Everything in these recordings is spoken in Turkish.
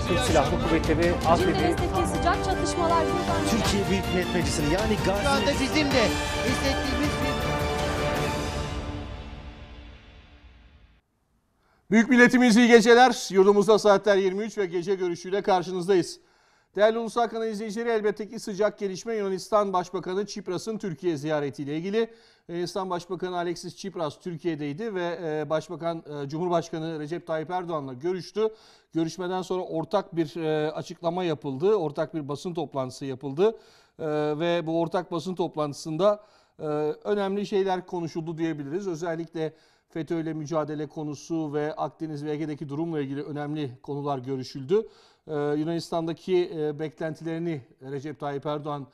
Türk Silahlı Kuvvetleri Afrin'i Cindeniz'deki sıcak çatışmalar buradan... Türkiye Büyük Millet Meclisi'nin yani Şu anda Gazi... bizim de hissettiğimiz bir... Büyük milletimiz iyi geceler. Yurdumuzda saatler 23 ve gece görüşüyle karşınızdayız. Değerli Ulusal Kanal izleyicileri, elbette ki sıcak gelişme Yunanistan Başbakanı Tsipras'ın Türkiye ziyaretiyle ilgili. Yunanistan Başbakanı Alexis Tsipras Türkiye'deydi ve Cumhurbaşkanı Recep Tayyip Erdoğan'la görüştü. Görüşmeden sonra ortak bir açıklama yapıldı, ortak bir basın toplantısı yapıldı ve bu ortak basın toplantısında önemli şeyler konuşuldu diyebiliriz. Özellikle FETÖ ile mücadele konusu ve Akdeniz ve Ege'deki durumla ilgili önemli konular görüşüldü. Yunanistan'daki beklentilerini Recep Tayyip Erdoğan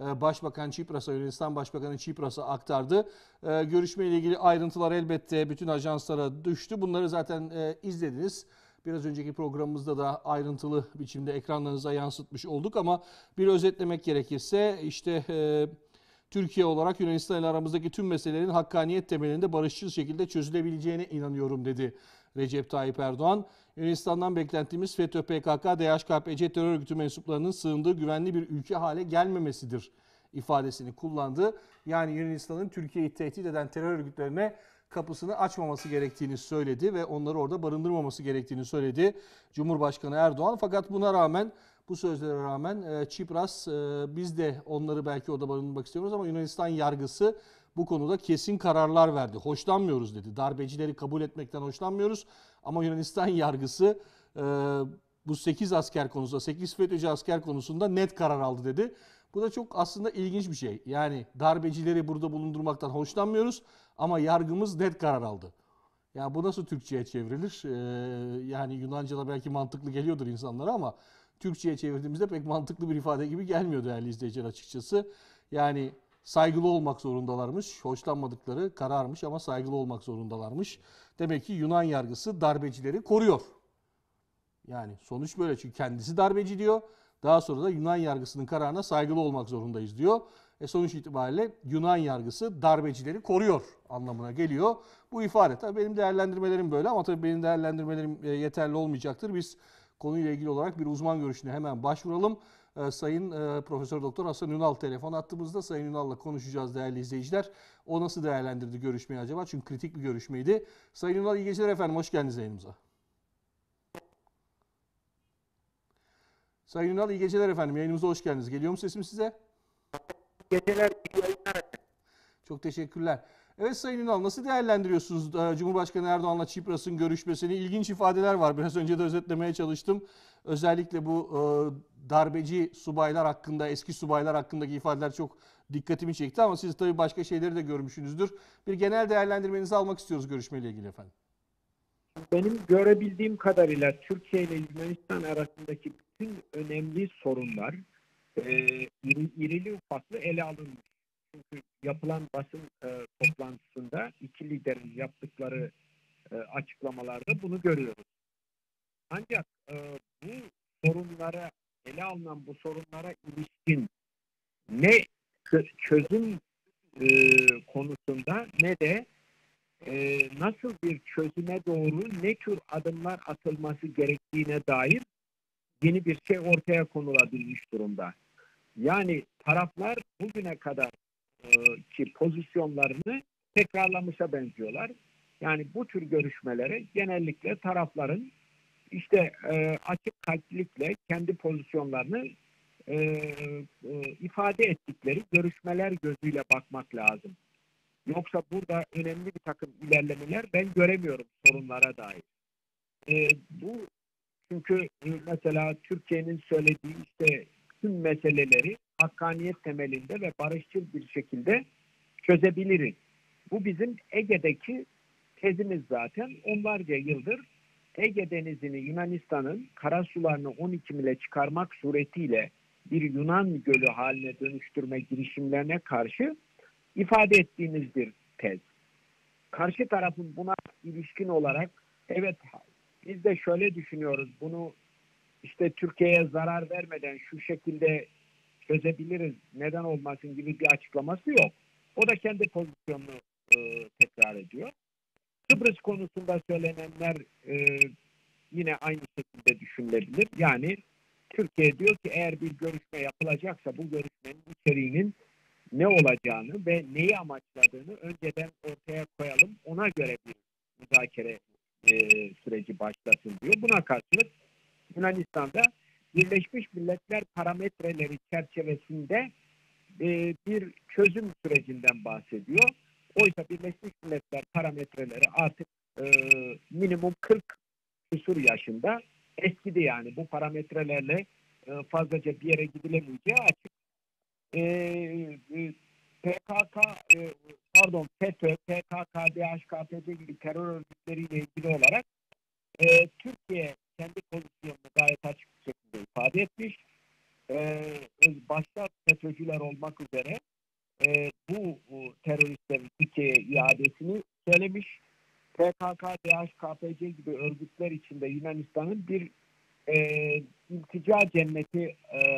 Yunanistan Başbakanı Tsipras'a aktardı. Görüşmeyle ilgili ayrıntılar elbette bütün ajanslara düştü. Bunları zaten izlediniz. Biraz önceki programımızda da ayrıntılı biçimde ekranlarınıza yansıtmış olduk ama bir özetlemek gerekirse işte Türkiye olarak Yunanistan ile aramızdaki tüm meselelerin hakkaniyet temelinde barışçıl şekilde çözülebileceğine inanıyorum dedi Recep Tayyip Erdoğan. Yunanistan'dan beklentimiz FETÖ, PKK, DHKPC terör örgütü mensuplarının sığındığı güvenli bir ülke hale gelmemesidir ifadesini kullandı. Yani Yunanistan'ın Türkiye'yi tehdit eden terör örgütlerine kapısını açmaması gerektiğini söyledi ve onları orada barındırmaması gerektiğini söyledi Cumhurbaşkanı Erdoğan. Fakat buna rağmen, bu sözlere rağmen Tsipras biz de onları belki orada barındırmak istiyoruz ama Yunanistan yargısı bu konuda kesin kararlar verdi. Hoşlanmıyoruz dedi. Darbecileri kabul etmekten hoşlanmıyoruz ama Yunanistan yargısı bu 8 asker konusunda, 8 FETÖ'cü asker konusunda net karar aldı dedi. Bu da çok aslında ilginç bir şey. Yani darbecileri burada bulundurmaktan hoşlanmıyoruz ama yargımız net karar aldı. Ya bu nasıl Türkçe'ye çevrilir? Yani Yunanca'da belki mantıklı geliyordur insanlara ama Türkçe'ye çevirdiğimizde pek mantıklı bir ifade gibi gelmiyor değerli izleyiciler açıkçası. Yani saygılı olmak zorundalarmış. Hoşlanmadıkları kararmış ama saygılı olmak zorundalarmış. Demek ki Yunan yargısı darbecileri koruyor. Yani sonuç böyle, çünkü kendisi darbeci diyor. Daha sonra da Yunan yargısının kararına saygılı olmak zorundayız diyor. Sonuç itibariyle Yunan yargısı darbecileri koruyor anlamına geliyor bu ifade. Tabii benim değerlendirmelerim böyle ama tabii benim değerlendirmelerim yeterli olmayacaktır. Biz konuyla ilgili olarak bir uzman görüşüne hemen başvuralım. Sayın Profesör Doktor Hasan Ünal telefon attığımızda. Sayın Ünal'la konuşacağız değerli izleyiciler. O nasıl değerlendirdi görüşmeyi acaba? Çünkü kritik bir görüşmeydi. Sayın Ünal, iyi geceler efendim. Hoş geldiniz yayınımıza. Sayın Ünal, iyi geceler efendim. Yayınımıza hoş geldiniz. Geliyor mu sesim size? Geceler, Çok teşekkürler. Evet Sayın Ünal, nasıl değerlendiriyorsunuz Cumhurbaşkanı Erdoğan'la Tsipras'ın görüşmesini? İlginç ifadeler var. Biraz önce de özetlemeye çalıştım. Özellikle bu darbeci subaylar hakkında, eski subaylar hakkındaki ifadeler çok dikkatimi çekti ama siz tabii başka şeyleri de görmüşsünüzdür. Bir genel değerlendirmenizi almak istiyoruz görüşmeyle ilgili efendim. Benim görebildiğim kadarıyla Türkiye ile Yunanistan arasındaki bütün önemli sorunlar irili ufaklı ele alınmış. Çünkü yapılan basın toplantısında iki liderin yaptıkları açıklamalarda bunu görüyoruz. Ancak bu sorunlara, ele alınan bu sorunlara ilişkin ne çözüm konusunda ne de nasıl bir çözüme doğru ne tür adımlar atılması gerektiğine dair yeni bir şey ortaya konulabilmiş durumda. Yani taraflar bugüne kadar ki pozisyonlarını tekrarlamışa benziyorlar. Yani bu tür görüşmelere genellikle tarafların işte açık kalplilikle kendi pozisyonlarını ifade ettikleri görüşmeler gözüyle bakmak lazım. Yoksa burada önemli bir takım ilerlemeler ben göremiyorum sorunlara dair. Bu çünkü mesela Türkiye'nin söylediği işte tüm meseleleri hakkaniyet temelinde ve barışçıl bir şekilde çözebiliriz. Bu bizim Ege'deki tezimiz zaten. Onlarca yıldır Ege Denizi'ni Yunanistan'ın karasularını 12 mile çıkarmak suretiyle bir Yunan gölü haline dönüştürme girişimlerine karşı ifade ettiğimiz bir tez. Karşı tarafın buna ilişkin olarak evet biz de şöyle düşünüyoruz, bunu işte Türkiye'ye zarar vermeden şu şekilde çözebiliriz, neden olmasın gibi bir açıklaması yok. O da kendi pozisyonunu tekrar ediyor. Kıbrıs konusunda söylenenler yine aynı şekilde düşünülebilir. Yani Türkiye diyor ki eğer bir görüşme yapılacaksa bu görüşmenin içeriğinin ne olacağını ve neyi amaçladığını önceden ortaya koyalım. Ona göre bir müzakere süreci başlasın diyor. Buna karşılık Yunanistan'da Birleşmiş Milletler parametreleri çerçevesinde bir çözüm sürecinden bahsediyor. Oysa Birleşmiş Milletler parametreleri artık minimum 40 küsur yaşında, eskidi yani. Bu parametrelerle fazlaca bir yere gidilemeyeceği açık. PKK, FETÖ, PKK, DHKPC gibi terör örgütleriyle ilgili olarak Türkiye kendi pozisyonunu gayet açık bir şekilde ifade etmiş. Başta FETÖ'cüler olmak üzere bu teröristlerin Türkiye'ye iadesini söylemiş. PKK, DHKPC gibi örgütler içinde Yunanistan'ın bir iltica cenneti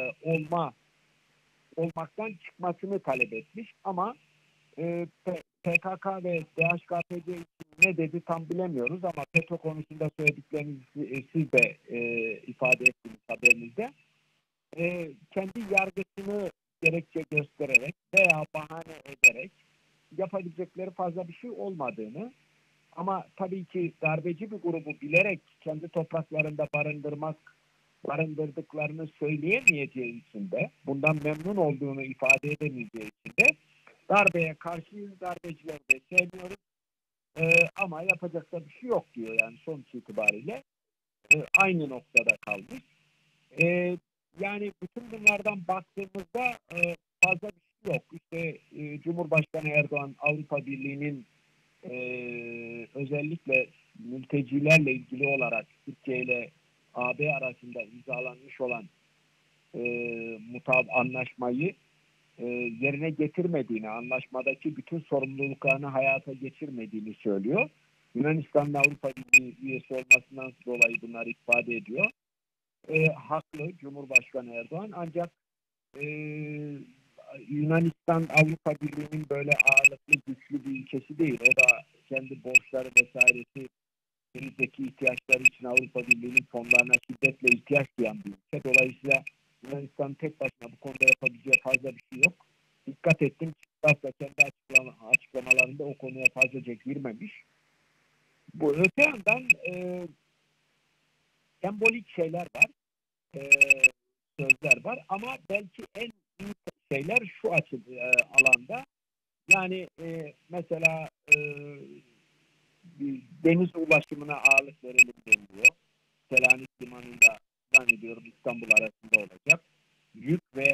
olmaktan çıkmasını talep etmiş. Ama PKK ve DHKPC için ne dedi tam bilemiyoruz ama FETÖ konusunda söylediklerinizi siz de ifade ettiniz haberinizde. Kendi yargısını gerekçe göstererek veya bahane ederek yapabilecekleri fazla bir şey olmadığını, ama tabii ki darbeci bir grubu bilerek kendi topraklarında barındırdıklarını söyleyemeyeceği için de, bundan memnun olduğunu ifade edemeyeceği için de darbeye karşıyız, darbecileri de sevmiyoruz ama yapacak da bir şey yok diyor yani sonuç itibariyle. Aynı noktada kalmış. Yani bütün bunlardan baktığımızda fazla bir şey yok. İşte Cumhurbaşkanı Erdoğan Avrupa Birliği'nin özellikle mültecilerle ilgili olarak Türkiye ile AB arasında imzalanmış olan anlaşmayı yerine getirmediğini, anlaşmadaki bütün sorumluluklarını hayata geçirmediğini söylüyor. Yunanistan'ın Avrupa Birliği üyesi olmasından dolayı bunları ifade ediyor. Haklı Cumhurbaşkanı Erdoğan, ancak Yunanistan Avrupa Birliği'nin böyle ağırlıklı, güçlü bir ülkesi değil. O da kendi borçları vesairesi, krizdeki ihtiyaçları için Avrupa Birliği'nin fonlarına şiddetle ihtiyaç duyan bir ülke. Dolayısıyla Yunanistan tek başına bu konuda yapabileceği fazla bir şey yok. Dikkat ettim, Çipras da kendi açıklamalarında o konuya fazlaca girmemiş. Bu öte yandan sembolik şeyler var, sözler var ama belki en büyük şeyler şu alanda. Yani mesela deniz ulaşımına ağırlık verelim deniliyor. Selanik Limanı'nda zannediyorum İstanbul arasında olacak. Yük ve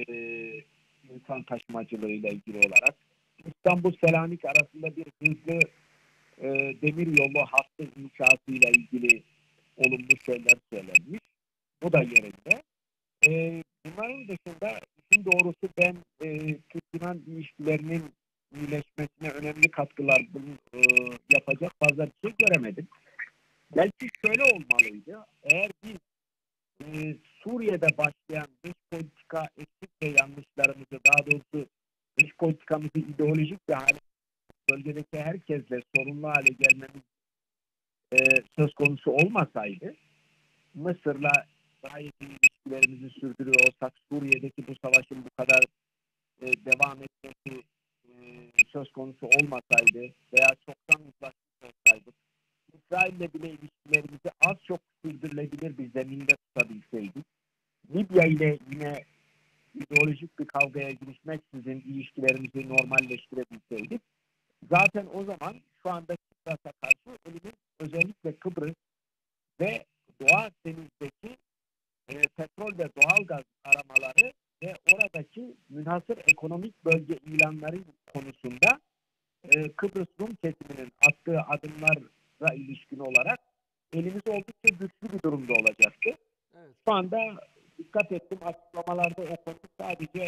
insan taşımacılığıyla ilgili olarak İstanbul-Selanik arasında bir hızlı demir yolu hattı inşasıyla ilgili olumlu şeyler söylenmiş. Bu da yerinde. Bunların dışında işin doğrusu ben Türk-Yunan ilişkilerinin iyileşmesine önemli katkılar yapacak fazla bir şey göremedim. Belki şöyle olmalıydı. Eğer biz Suriye'de başlayan dış politika eksik ve yanlışlarımızı, daha doğrusu dış politikamızı ideolojik bir hale, bölgedeki herkesle sorunlu hale gelmemiz söz konusu olmasaydı, Mısır'la gayet iyi ilişkilerimizi sürdürüyor olsak, Suriye'deki bu savaşın bu kadar devam etmesi söz konusu olmasaydı veya çoktan uzlaşmış olsaydık, İsrail'le bile ilişkilerimizi az çok sürdürülebilir bir zeminde tutabilseydik, Libya ile yine ideolojik bir kavgaya girişmeksizin ilişkilerimizi normalleştirebilseydik, zaten o zaman şu anda Kıbrıs'a karşı elimiz özellikle Kıbrıs ve Doğu Akdeniz'deki petrol ve doğalgaz aramaları ve oradaki münhasır ekonomik bölge ilanları konusunda Kıbrıs Rum kesiminin attığı adımlara ilişkin olarak elimiz oldukça güçlü bir durumda olacaktı. Evet. Şu anda dikkat ettim, açıklamalarda o konu sadece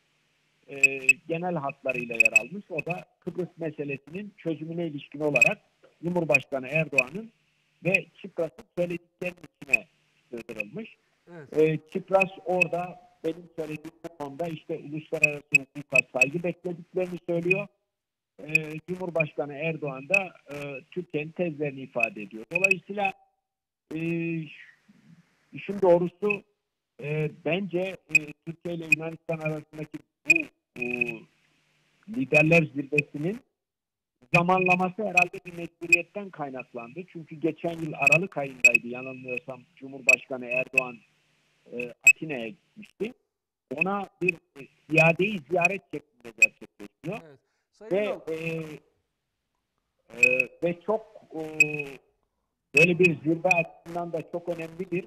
genel hatlarıyla yer almış. O da Kıbrıs meselesinin çözümüne ilişkin olarak Cumhurbaşkanı Erdoğan'ın ve Çipras'ın söylediklerinin içine sığdırılmış. Evet. Çipras orada benim söylediğim bu konuda işte uluslararası hukuka saygı beklediklerini söylüyor. Cumhurbaşkanı Erdoğan da Türkiye'nin tezlerini ifade ediyor. Dolayısıyla işin doğrusu bence Türkiye ile Yunanistan arasındaki bu liderler zirvesinin zamanlaması herhalde bir mecburiyetten kaynaklandı. Çünkü geçen yıl Aralık ayındaydı yanılmıyorsam, Cumhurbaşkanı Erdoğan Atina'ya gitmişti. Ona bir iadeyi ziyaret şeklinde gerçekleşiyor. Evet. Ve çok böyle bir zirve açısından da çok önemli bir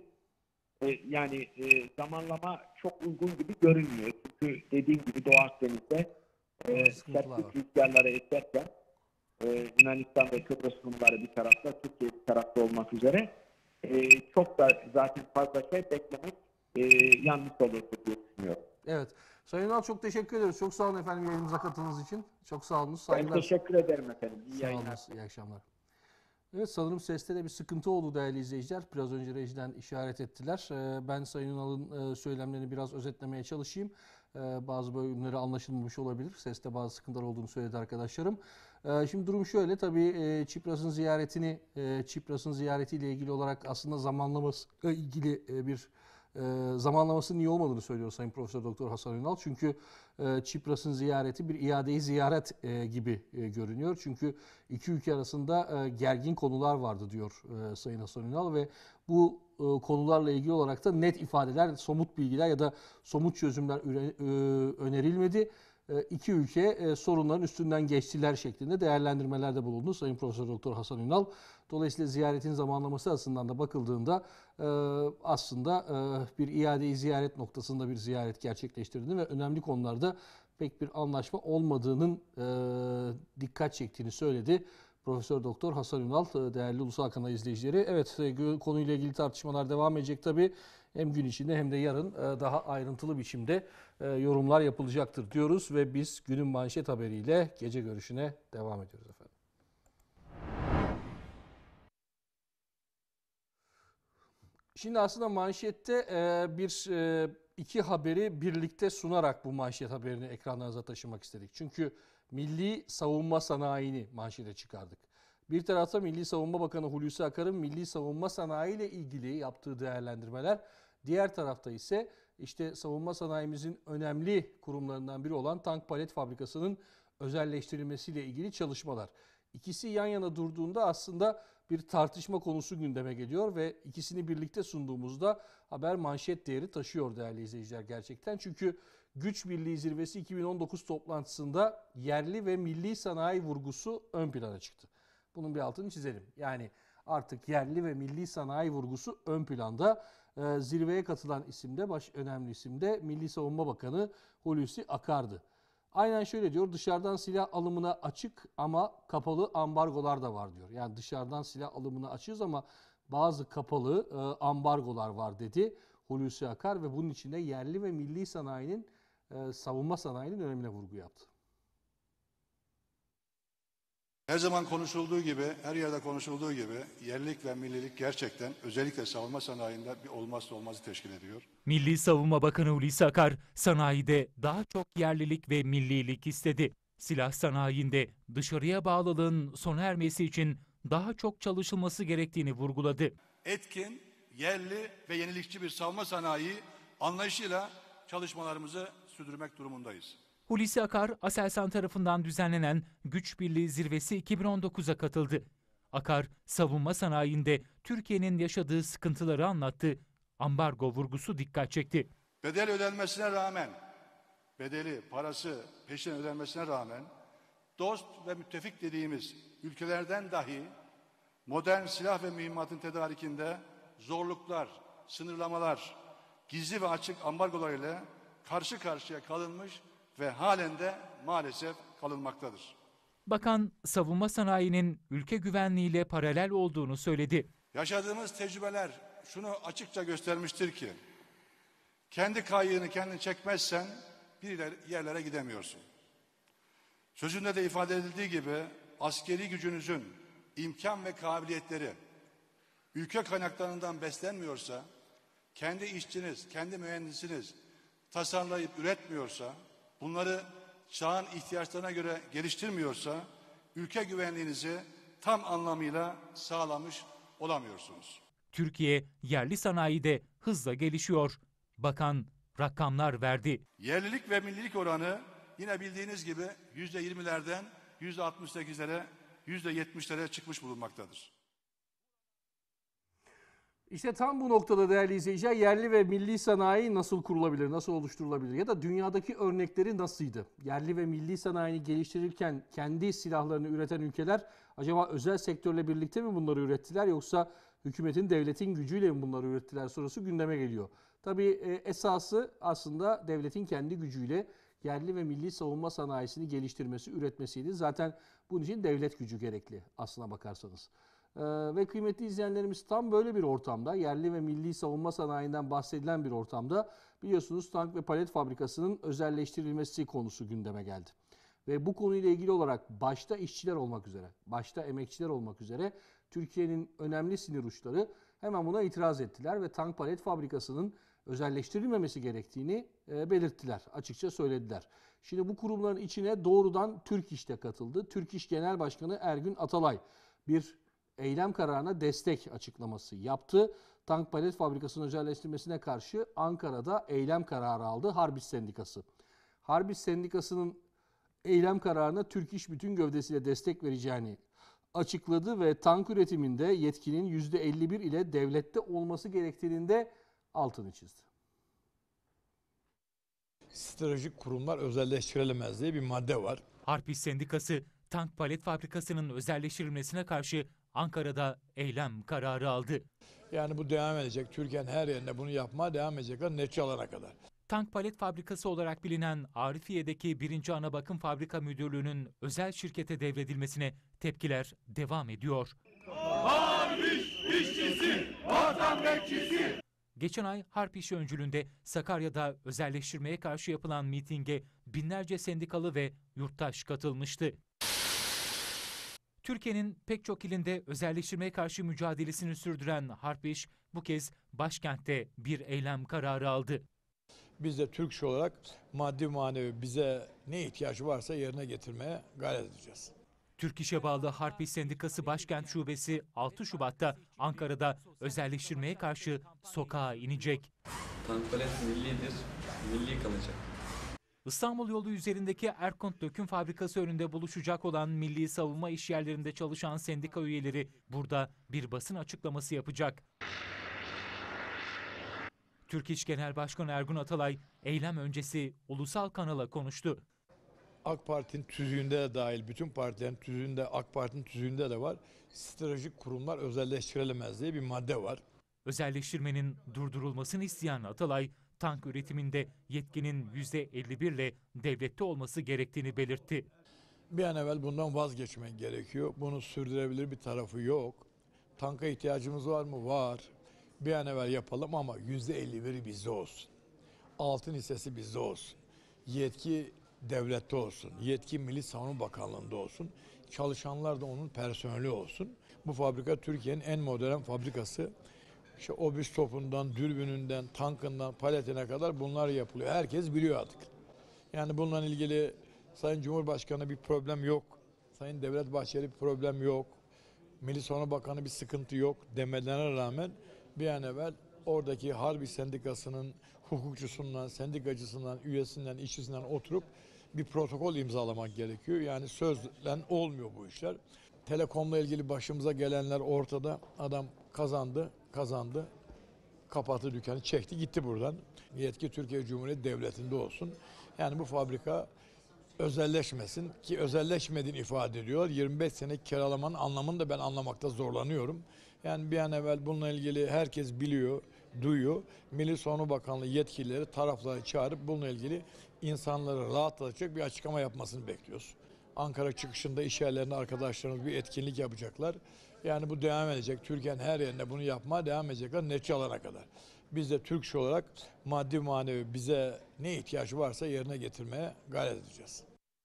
zamanlama çok uygun gibi görünmüyor. Çünkü dediğim gibi Doğu Akdeniz'de sert rüzgarları eserken Yunanistan ve Kıbrıs Rumları bir tarafta, Türkiye bir tarafta olmak üzere çok da zaten fazla şey beklemek yanlış olur diye düşünüyorum. Evet. Sayın Ünal, çok teşekkür ederiz. Çok sağ olun efendim yayınımıza katıldığınız için. Çok sağ olun. Ben teşekkür ederim efendim. İyi Sağ olun. yayınlar. İyi akşamlar. Evet, sanırım seste de bir sıkıntı oldu değerli izleyiciler. Biraz önce rejiden işaret ettiler. Ben Sayın Ünal'ın söylemlerini biraz özetlemeye çalışayım. Bazı bölümleri anlaşılmamış olabilir. Seste bazı sıkıntılar olduğunu söyledi arkadaşlarım. Şimdi durum şöyle, tabii Çipras'ın ziyaretiyle ilgili olarak aslında zamanlaması ilgili bir zamanlamasının iyi olmadığını söylüyor Sayın Profesör Doktor Hasan Ünal. Çünkü Çipras'ın ziyareti bir iadeyi ziyaret gibi görünüyor. Çünkü iki ülke arasında gergin konular vardı diyor Sayın Hasan Ünal ve bu konularla ilgili olarak da net ifadeler, somut bilgiler ya da somut çözümler önerilmedi. İki ülke sorunların üstünden geçtiler şeklinde değerlendirmelerde bulundu Sayın Profesör Doktor Hasan Ünal. Dolayısıyla ziyaretin zamanlaması açısından da bakıldığında aslında bir iade-i ziyaret noktasında bir ziyaret gerçekleştirdiğini ve önemli konularda pek bir anlaşma olmadığının dikkat çektiğini söyledi Profesör Doktor Hasan Ünal. Değerli Ulusal Kanal izleyicileri, evet, konuyla ilgili tartışmalar devam edecek tabii. Hem gün içinde hem de yarın daha ayrıntılı biçimde yorumlar yapılacaktır diyoruz ve biz günün manşet haberiyle gece görüşüne devam ediyoruz efendim. Şimdi aslında manşette iki haberi birlikte sunarak bu manşet haberini ekranlarınıza taşımak istedik. Çünkü milli savunma sanayini manşete çıkardık. Bir tarafta Milli Savunma Bakanı Hulusi Akar'ın milli savunma sanayi ile ilgili yaptığı değerlendirmeler, diğer tarafta ise işte savunma sanayimizin önemli kurumlarından biri olan Tank Palet Fabrikası'nın özelleştirilmesiyle ilgili çalışmalar. İkisi yan yana durduğunda aslında bir tartışma konusu gündeme geliyor ve ikisini birlikte sunduğumuzda haber manşet değeri taşıyor değerli izleyiciler gerçekten. Çünkü Güç Birliği Zirvesi 2019 toplantısında yerli ve milli sanayi vurgusu ön plana çıktı. Bunun bir altını çizelim. Yani artık yerli ve milli sanayi vurgusu ön planda. Zirveye katılan isim de önemli isim de Milli Savunma Bakanı Hulusi Akar'dı. Aynen şöyle diyor: dışarıdan silah alımına açık ama kapalı ambargolar da var diyor. Yani dışarıdan silah alımına açığız ama bazı kapalı ambargolar var dedi Hulusi Akar ve bunun içinde yerli ve milli sanayinin, savunma sanayinin önemine vurgu yaptı. Her zaman konuşulduğu gibi, her yerde konuşulduğu gibi yerlilik ve millilik gerçekten özellikle savunma sanayinde bir olmazsa olmazı teşkil ediyor. Milli Savunma Bakanı Hulusi Akar, sanayide daha çok yerlilik ve millilik istedi. Silah sanayinde dışarıya bağlılığın sona ermesi için daha çok çalışılması gerektiğini vurguladı. Etkin, yerli ve yenilikçi bir savunma sanayi anlayışıyla çalışmalarımızı sürdürmek durumundayız. Hulusi Akar, Aselsan tarafından düzenlenen Güç Birliği Zirvesi 2019'a katıldı. Akar, savunma sanayinde Türkiye'nin yaşadığı sıkıntıları anlattı. Ambargo vurgusu dikkat çekti. Bedel ödenmesine rağmen, bedeli, parası peşin ödenmesine rağmen dost ve müttefik dediğimiz ülkelerden dahi modern silah ve mühimmatın tedarikinde zorluklar, sınırlamalar, gizli ve açık ambargolar ile karşı karşıya kalınmış ve halen de maalesef kalınmaktadır. Bakan, savunma sanayinin ülke güvenliğiyle paralel olduğunu söyledi. Yaşadığımız tecrübeler şunu açıkça göstermiştir ki, kendi kayyığını kendin çekmezsen bir yerlere gidemiyorsun. Sözünde de ifade edildiği gibi askeri gücünüzün imkan ve kabiliyetleri ülke kaynaklarından beslenmiyorsa, kendi işçiniz, kendi mühendisiniz tasarlayıp üretmiyorsa, bunları çağın ihtiyaçlarına göre geliştirmiyorsa, ülke güvenliğinizi tam anlamıyla sağlamış olamıyorsunuz. Türkiye yerli sanayide hızla gelişiyor. Bakan rakamlar verdi. Yerlilik ve millilik oranı yine bildiğiniz gibi %20'lerden %68'lere, %70'lere çıkmış bulunmaktadır. İşte tam bu noktada değerli izleyiciler, yerli ve milli sanayi nasıl kurulabilir, nasıl oluşturulabilir ya da dünyadaki örnekleri nasıldı? Yerli ve milli sanayini geliştirirken kendi silahlarını üreten ülkeler acaba özel sektörle birlikte mi bunları ürettiler, yoksa hükümetin, devletin gücüyle mi bunları ürettiler sorusu gündeme geliyor. Tabii esası aslında devletin kendi gücüyle yerli ve milli savunma sanayisini geliştirmesi, üretmesiydi. Zaten bunun için devlet gücü gerekli aslına bakarsanız. Ve kıymetli izleyenlerimiz, tam böyle bir ortamda, yerli ve milli savunma sanayinden bahsedilen bir ortamda biliyorsunuz tank ve palet fabrikasının özelleştirilmesi konusu gündeme geldi. Ve bu konuyla ilgili olarak başta işçiler olmak üzere, başta emekçiler olmak üzere Türkiye'nin önemli sinir uçları hemen buna itiraz ettiler ve tank palet fabrikasının özelleştirilmemesi gerektiğini belirttiler, açıkça söylediler. Şimdi bu kurumların içine doğrudan Türk İş de katıldı. Türk İş Genel Başkanı Ergün Atalay bir eylem kararına destek açıklaması yaptı. Tank palet fabrikasının özelleştirilmesine karşı Ankara'da eylem kararı aldı Harbis Sendikası. Harbis Sendikası'nın eylem kararına Türk İş bütün gövdesiyle destek vereceğini açıkladı ve tank üretiminde yetkinin %51 ile devlette olması gerektiğini de altını çizdi. Stratejik kurumlar özelleştirilemez diye bir madde var. Harbis Sendikası tank palet fabrikasının özelleştirilmesine karşı Ankara'da eylem kararı aldı. Yani bu devam edecek. Türkiye'nin her yerinde bunu yapmaya devam edecekler netice alana kadar. Tank palet fabrikası olarak bilinen Arifiye'deki 1. Ana Bakım Fabrika Müdürlüğü'nün özel şirkete devredilmesine tepkiler devam ediyor. Harbis işçisi, vatan bekçisi. Geçen ay Harp İş öncülüğünde Sakarya'da özelleştirmeye karşı yapılan mitinge binlerce sendikalı ve yurttaş katılmıştı. Türkiye'nin pek çok ilinde özelleştirmeye karşı mücadelesini sürdüren Harp İş bu kez başkentte bir eylem kararı aldı. Biz de Türk İş olarak maddi manevi bize ne ihtiyacı varsa yerine getirmeye gayret edeceğiz. Türk İş'e bağlı Harp İş Sendikası Başkent Şubesi 6 Şubat'ta Ankara'da özelleştirmeye karşı sokağa inecek. Tank palet millidir, milli kalacak. İstanbul yolu üzerindeki Erkunt Döküm Fabrikası önünde buluşacak olan milli savunma işyerlerinde çalışan sendika üyeleri burada bir basın açıklaması yapacak. Türk İş Genel Başkanı Ergun Atalay eylem öncesi ulusal kanala konuştu. AK Parti'nin tüzüğünde de dahil, bütün partilerin tüzüğünde, AK Parti'nin tüzüğünde de var. Stratejik kurumlar özelleştirilemez diye bir madde var. Özelleştirmenin durdurulmasını isteyen Atalay, tank üretiminde yetkinin %51 ile devlette olması gerektiğini belirtti. Bir an evvel bundan vazgeçmek gerekiyor. Bunu sürdürebilir bir tarafı yok. Tanka ihtiyacımız var mı? Var. Bir an evvel yapalım ama %51'i bizde olsun. Altın hissesi bizde olsun. Yetki devlette olsun. Yetki Milli Savunma Bakanlığı'nda olsun. Çalışanlar da onun personeli olsun. Bu fabrika Türkiye'nin en modern fabrikası. İşte obüs topundan, dürbününden, tankından, paletine kadar bunlar yapılıyor. Herkes biliyor artık. Yani bununla ilgili Sayın Cumhurbaşkanı bir problem yok. Sayın Devlet Bahçeli bir problem yok. Milli Savunma Bakanı bir sıkıntı yok demelerine rağmen bir an evvel oradaki Harbi Sendikası'nın hukukçusundan, sendikacısından, üyesinden, işçisinden oturup bir protokol imzalamak gerekiyor. Yani sözle olmuyor bu işler. Telekom'la ilgili başımıza gelenler ortada. Adam kazandı, kapattı dükkanı, çekti gitti buradan. Yetki Türkiye Cumhuriyeti Devleti'nde olsun. Yani bu fabrika özelleşmesin ki özelleşmediğini ifade ediyorlar. 25 sene kiralamanın anlamını da ben anlamakta zorlanıyorum. Yani bir an evvel bununla ilgili herkes biliyor, duyuyor. Milli Savunma Bakanlığı yetkilileri tarafları çağırıp bununla ilgili insanları rahatlatacak bir açıklama yapmasını bekliyoruz. Ankara çıkışında iş yerlerinde arkadaşlarımız bir etkinlik yapacaklar. Yani bu devam edecek. Türkiye'nin her yerinde bunu yapmaya devam edecekler netice alana kadar. Biz de Türk İş olarak maddi manevi bize ne ihtiyacı varsa yerine getirmeye gayret edeceğiz.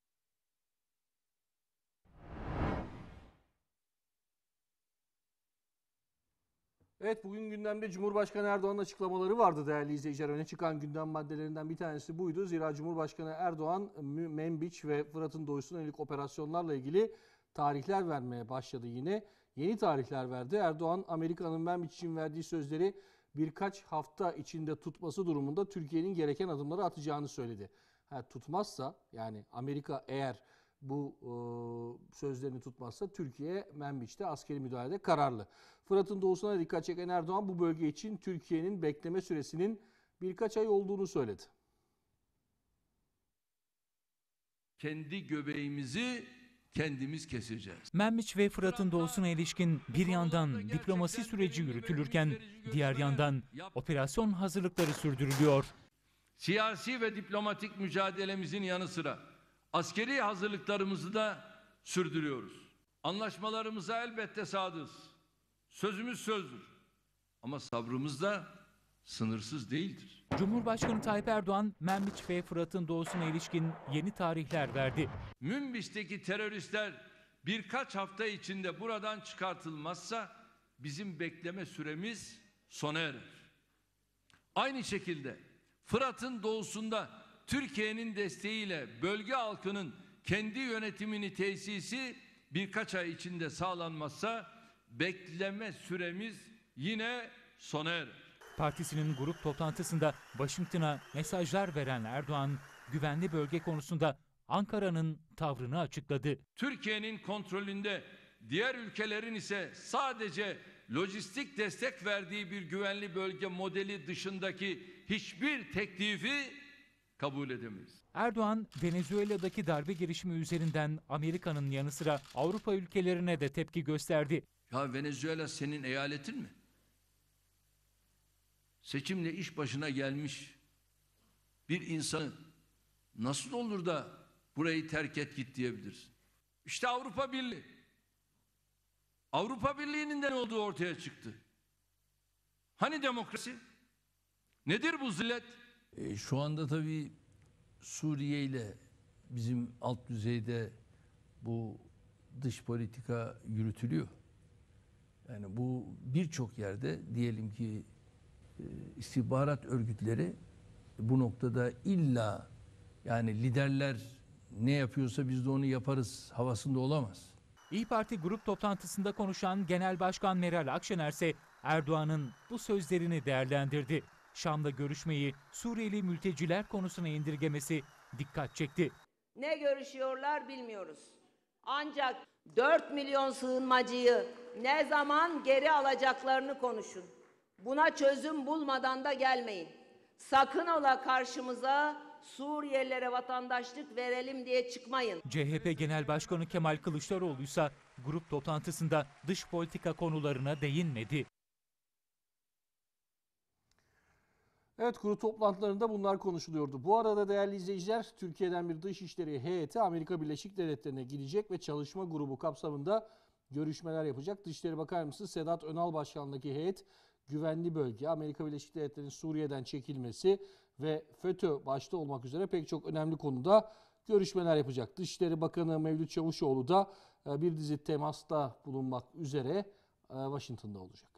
Evet, bugün gündemde Cumhurbaşkanı Erdoğan'ın açıklamaları vardı değerli izleyiciler. Öne çıkan gündem maddelerinden bir tanesi buydu. Zira Cumhurbaşkanı Erdoğan Menbiç ve Fırat'ın doğusuna yönelik operasyonlarla ilgili tarihler vermeye başladı yine. yeni tarihler verdi. Erdoğan, Amerika'nın Membiç için verdiği sözleri birkaç hafta içinde tutması durumunda Türkiye'nin gereken adımları atacağını söyledi. Tutmazsa, yani Amerika eğer bu sözlerini tutmazsa Türkiye Membiç'te askeri müdahalede kararlı. Fırat'ın doğusuna dikkat çeken Erdoğan bu bölge için Türkiye'nin bekleme süresinin birkaç ay olduğunu söyledi. Kendi göbeğimizi kendimiz keseceğiz. Membiç ve Fırat'ın doğusuna ilişkin bir yandan diplomasi süreci yürütülürken diğer yandan operasyon hazırlıkları sürdürülüyor. Siyasi ve diplomatik mücadelemizin yanı sıra askeri hazırlıklarımızı da sürdürüyoruz. Anlaşmalarımıza elbette sadığız. Sözümüz sözdür. Ama sabrımız da sınırsız değildir. Cumhurbaşkanı Tayyip Erdoğan, Membiç ve Fırat'ın doğusuna ilişkin yeni tarihler verdi. Münbiş'teki teröristler birkaç hafta içinde buradan çıkartılmazsa bizim bekleme süremiz sona erer. Aynı şekilde Fırat'ın doğusunda Türkiye'nin desteğiyle bölge halkının kendi yönetimini tesisi birkaç ay içinde sağlanmazsa bekleme süremiz yine sona erer. Partisinin grup toplantısında Washington'a mesajlar veren Erdoğan, güvenli bölge konusunda Ankara'nın tavrını açıkladı. Türkiye'nin kontrolünde, diğer ülkelerin ise sadece lojistik destek verdiği bir güvenli bölge modeli dışındaki hiçbir teklifi kabul edemeyiz. Erdoğan, Venezuela'daki darbe girişimi üzerinden Amerika'nın yanı sıra Avrupa ülkelerine de tepki gösterdi. Ya Venezuela senin eyaletin mi? Seçimle iş başına gelmiş bir insanı nasıl olur da burayı terk et git diyebilirsin? İşte Avrupa Birliği. Avrupa Birliği'nin de ne olduğu ortaya çıktı. Hani demokrasi? Nedir bu zillet? Şu anda tabii Suriye ile bizim alt düzeyde bu dış politika yürütülüyor. Yani bu birçok yerde diyelim ki istihbarat örgütleri bu noktada illa yani liderler ne yapıyorsa biz de onu yaparız havasında olamaz. İYİ Parti grup toplantısında konuşan Genel Başkan Meral Akşener ise Erdoğan'ın bu sözlerini değerlendirdi. Şam'da görüşmeyi Suriyeli mülteciler konusuna indirgemesi dikkat çekti. Ne görüşüyorlar bilmiyoruz. Ancak 4 milyon sığınmacıyı ne zaman geri alacaklarını konuşun. Buna çözüm bulmadan da gelmeyin. Sakın ola karşımıza Suriyelilere vatandaşlık verelim diye çıkmayın. CHP Genel Başkanı Kemal Kılıçdaroğlu ise grup toplantısında dış politika konularına değinmedi. Evet, kurul toplantılarında bunlar konuşuluyordu. Bu arada değerli izleyiciler, Türkiye'den bir dışişleri heyeti Amerika Birleşik Devletleri'ne gidecek ve çalışma grubu kapsamında görüşmeler yapacak. Dışişleri Bakan Yardımcısı Sedat Önal başkanlığındaki heyet güvenli bölge, Amerika Birleşik Devletleri'nin Suriye'den çekilmesi ve FETÖ başta olmak üzere pek çok önemli konuda görüşmeler yapacak. Dışişleri Bakanı Mevlüt Çavuşoğlu da bir dizi temasta bulunmak üzere Washington'da olacak.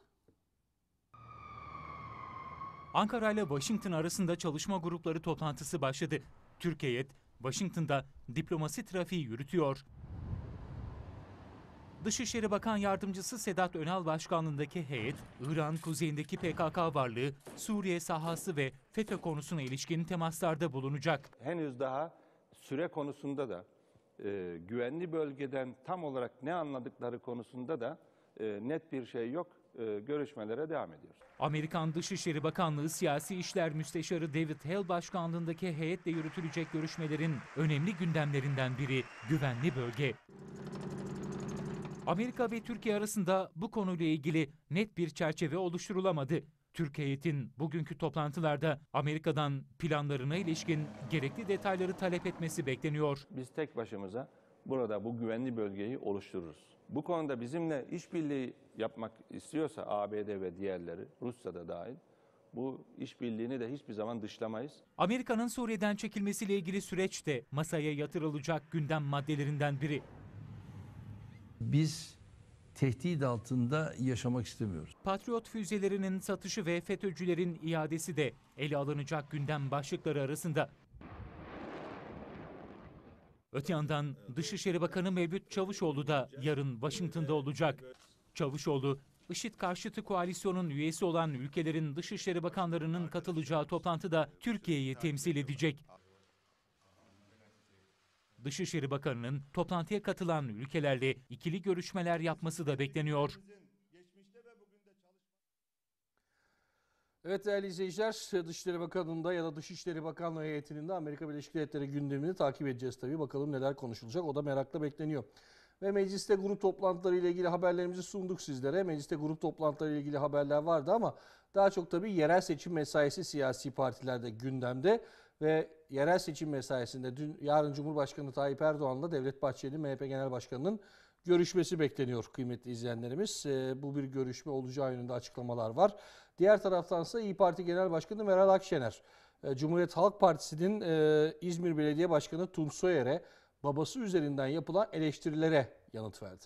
Ankara ile Washington arasında çalışma grupları toplantısı başladı. Türk heyet Washington'da diplomasi trafiği yürütüyor. Dışişleri Bakan Yardımcısı Sedat Önal başkanlığındaki heyet, İran kuzeyindeki PKK varlığı, Suriye sahası ve FETÖ konusuna ilişkin temaslarda bulunacak. Henüz daha süre konusunda da güvenli bölgeden tam olarak ne anladıkları konusunda da net bir şey yok. Görüşmelere devam ediyoruz. Amerikan Dışişleri Bakanlığı Siyasi İşler Müsteşarı David Hale başkanlığındaki heyetle yürütülecek görüşmelerin önemli gündemlerinden biri güvenli bölge. Amerika ve Türkiye arasında bu konuyla ilgili net bir çerçeve oluşturulamadı. Türk heyetin bugünkü toplantılarda Amerika'dan planlarına ilişkin gerekli detayları talep etmesi bekleniyor. Biz tek başımıza burada bu güvenli bölgeyi oluştururuz. Bu konuda bizimle işbirliği yapmak istiyorsa ABD ve diğerleri, Rusya da dahil, bu işbirliğini de hiçbir zaman dışlamayız. Amerika'nın Suriye'den çekilmesiyle ilgili süreç de masaya yatırılacak gündem maddelerinden biri. Biz tehdit altında yaşamak istemiyoruz. Patriot füzelerinin satışı ve FETÖ'cülerin iadesi de ele alınacak gündem başlıkları arasında. Öte yandan Dışişleri Bakanı Mevlüt Çavuşoğlu da yarın Washington'da olacak. Çavuşoğlu, IŞİD karşıtı koalisyonun üyesi olan ülkelerin Dışişleri Bakanlarının katılacağı toplantıda Türkiye'yi temsil edecek. Dışişleri Bakanı'nın toplantıya katılan ülkelerle ikili görüşmeler yapması da bekleniyor. Evet değerli izleyiciler, Dışişleri Bakanı'nda ya da Dışişleri Bakanlığı heyetinin de Amerika Birleşik Devletleri gündemini takip edeceğiz tabii. Bakalım neler konuşulacak, o da merakla bekleniyor. Ve mecliste grup toplantıları ile ilgili haberlerimizi sunduk sizlere. Mecliste grup toplantıları ile ilgili haberler vardı ama daha çok tabii yerel seçim mesaisi siyasi partilerde gündemde. Ve yerel seçim mesaisinde yarın Cumhurbaşkanı Tayyip Erdoğan'la Devlet Bahçeli, MHP Genel Başkanı'nın görüşmesi bekleniyor kıymetli izleyenlerimiz. Bu bir görüşme olacağı yönünde açıklamalar var. Diğer taraftansa İYİ Parti Genel Başkanı Meral Akşener, Cumhuriyet Halk Partisi'nin İzmir Belediye Başkanı Tunç Soyer'e babası üzerinden yapılan eleştirilere yanıt verdi.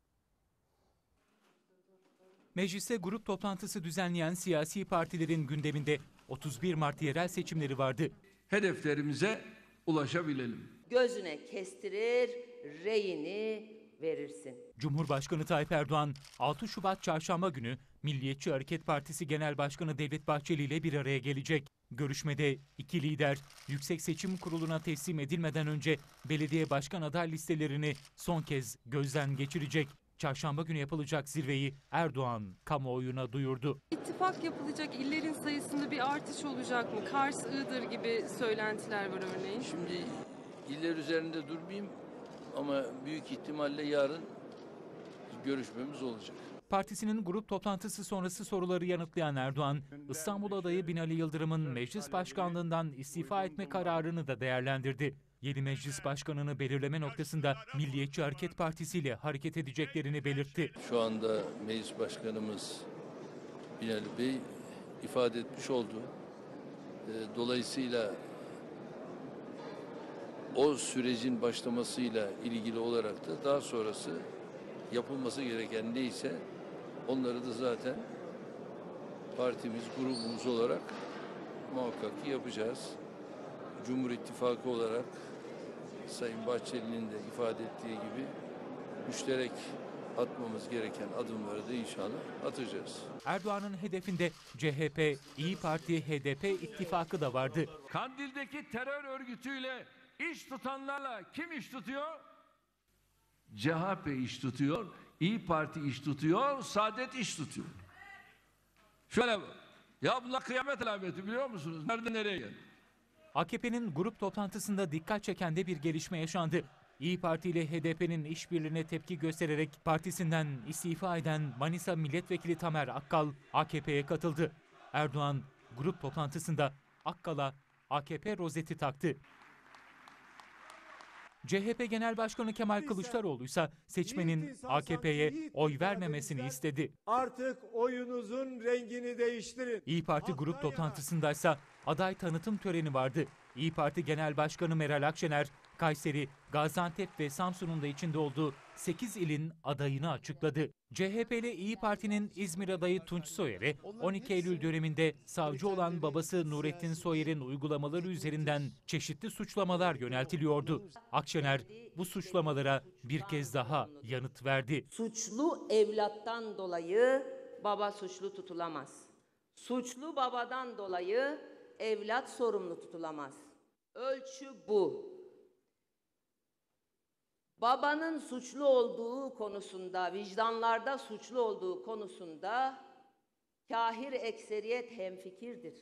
Mecliste grup toplantısı düzenleyen siyasi partilerin gündeminde 31 Mart yerel seçimleri vardı. Hedeflerimize ulaşabilelim. Gözüne kestirir, reyini verirsin. Cumhurbaşkanı Tayyip Erdoğan 6 Şubat Çarşamba günü Milliyetçi Hareket Partisi Genel Başkanı Devlet Bahçeli ile bir araya gelecek. Görüşmede iki lider Yüksek Seçim Kurulu'na teslim edilmeden önce belediye başkan aday listelerini son kez gözden geçirecek. Çarşamba günü yapılacak zirveyi Erdoğan kamuoyuna duyurdu. İttifak yapılacak illerin sayısında bir artış olacak mı? Kars, Iğdır gibi söylentiler var örneğin. Şimdi iller üzerinde durmayayım ama büyük ihtimalle yarın görüşmemiz olacak. Partisinin grup toplantısı sonrası soruları yanıtlayan Erdoğan, İstanbul adayı Binali Yıldırım'ın meclis başkanlığından istifa etme kararını da değerlendirdi. Yeni meclis başkanını belirleme noktasında Milliyetçi Hareket Partisi ile hareket edeceklerini belirtti. Şu anda meclis başkanımız Binali Bey ifade etmiş oldu. Dolayısıyla o sürecin başlamasıyla ilgili olarak da daha sonrası yapılması gereken neyse onları da zaten partimiz, grubumuz olarak muhakkak ki yapacağız. Cumhur İttifakı olarak Sayın Bahçeli'nin de ifade ettiği gibi müşterek atmamız gereken adımları da inşallah atacağız. Erdoğan'ın hedefinde CHP, İYİ Parti, HDP ittifakı da vardı. Kandil'deki terör örgütüyle iş tutanlarla kim iş tutuyor? CHP iş tutuyor, İYİ Parti iş tutuyor, Saadet iş tutuyor. Şöyle ya bunlar kıyamet alameti biliyor musunuz? Nerede nereye geldi? AKP'nin grup toplantısında dikkat çeken de bir gelişme yaşandı. İYİ Parti ile HDP'nin işbirliğine tepki göstererek partisinden istifa eden Manisa Milletvekili Tamer Akkal AKP'ye katıldı. Erdoğan grup toplantısında Akkal'a AKP rozeti taktı. CHP Genel Başkanı Kemal Kılıçdaroğlu ise seçmenin AKP'ye oy vermemesini istedi. Artık oyunuzun rengini değiştirin. İYİ Parti grup toplantısında ise aday tanıtım töreni vardı. İYİ Parti Genel Başkanı Meral Akşener, Kayseri, Gaziantep ve Samsun'un da içinde olduğu 8 ilin adayını açıkladı. CHP ile İYİ Parti'nin İzmir adayı Tunç Soyer'e 12 Eylül döneminde savcı olan babası Nurettin Soyer'in uygulamaları üzerinden çeşitli suçlamalar yöneltiliyordu. Akşener bu suçlamalara bir kez daha yanıt verdi. Suçlu evlattan dolayı baba suçlu tutulamaz. Suçlu babadan dolayı evlat sorumlu tutulamaz. Ölçü bu. Babanın suçlu olduğu konusunda, vicdanlarda suçlu olduğu konusunda kahir ekseriyet hemfikirdir.